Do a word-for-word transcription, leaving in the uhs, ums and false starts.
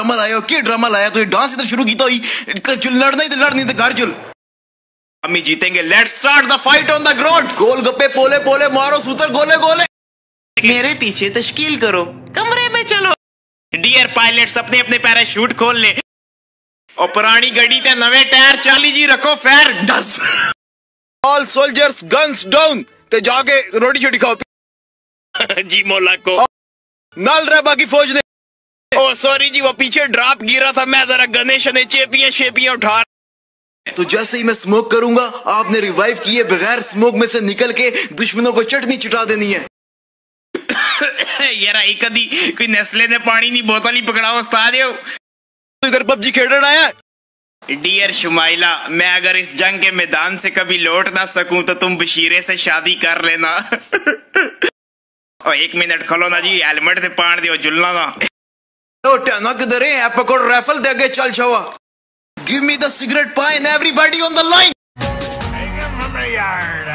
Drama लाया की drama लाया तो डांस इधर शुरू किया हुई चुल लड़ना ही लड़नी तो घर चुल अम्मी जीतेंगे। Let's start the fight on the ground. Golgappe पोले पोले मारो सूतर गोले गोले मेरे पीछे तश्कील करो कमरे में चलो। डियर पायलट्स अपने अपने पैराशूट खोल ले और पुरानी गड्डी ते नवे टायर चाली जी रखो फेर दस। ऑल सोल्जर्स गन्स डाउन ते जाके रोटी छोटी खाओ जी मौला को नल रहा बाकी फौज ने। ओ सॉरी जी वो पीछे ड्रॉप गिरा था मैं जरा गणेश ने चेपियां शेपियां उठा। तो जैसे ही मैं स्मोक करूंगा आपने रिवाइव किए बगैर स्मोक में से निकल के दुश्मनों को चटनी चिटा देनी है। यार एक कदी कोई नेस्ले ने पानी नहीं बोतल ही पकड़ाओ उस्ताद हो। तो इधर पबजी खेलना आया। डियर शुमाइला मैं अगर इस जंग के मैदान से कभी लौट ना सकूं तो तुम बशीरे से शादी कर लेना। और एक मिनट खलो ना जी हेलमेट से पान दियो जुलना ना। तो टना किधर है पकड़ राइफल दे आगे चल छवा। गिव मी द सिगरेट पाइन एवरीबॉडी ऑन द लाइन।